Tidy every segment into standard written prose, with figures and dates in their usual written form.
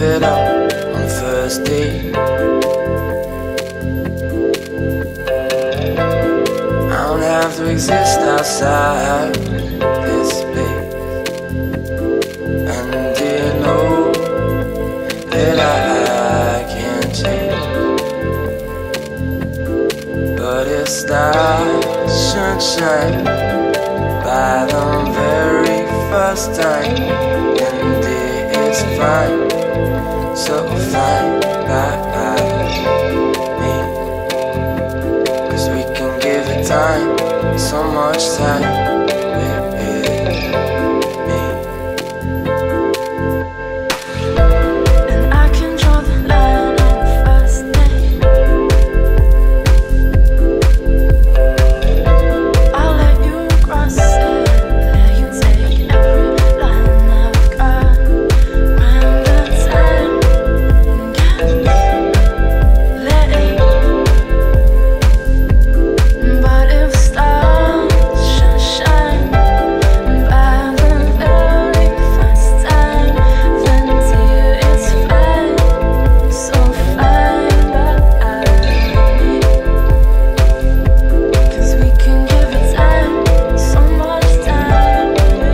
give it up on first date. I don't have to exist outside this place. And do you know that I can't change? But if stars should shine by the very first time, and it's fine, so fine by me. 'Cause we can give it time, so much time with me. And I can draw the line on the first date. I'll let you cross it, let you take every line I've got. When the time gets late, but if stars should shine by the very first time, then dear, it's fine, so fine by me. 'Cause we can give it time, so much time with me.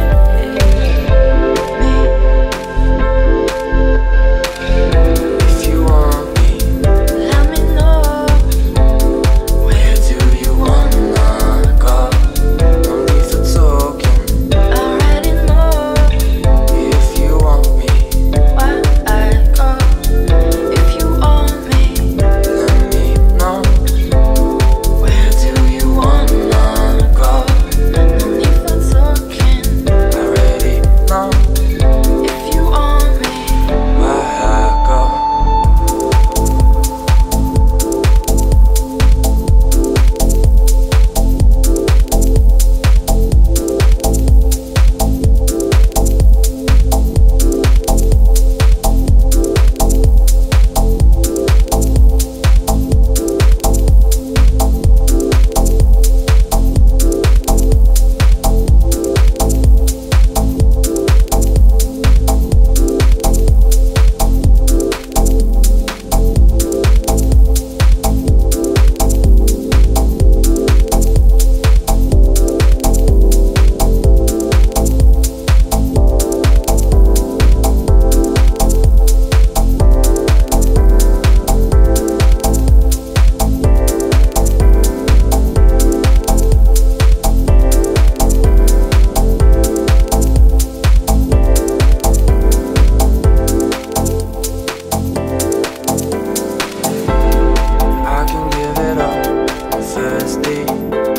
If you want me, Let me know. where do you wanna go? No need for talking. I already know If you want me, where I go. If you want me, let me know. where do you wanna go? No need for talking. I already know If you want me, where I go. I can give it up on first date.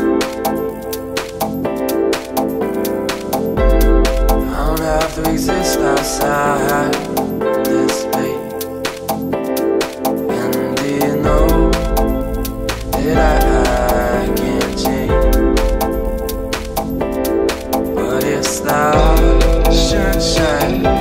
I don't have to exist outside this place. And do you know that I can't change? But if stars should shine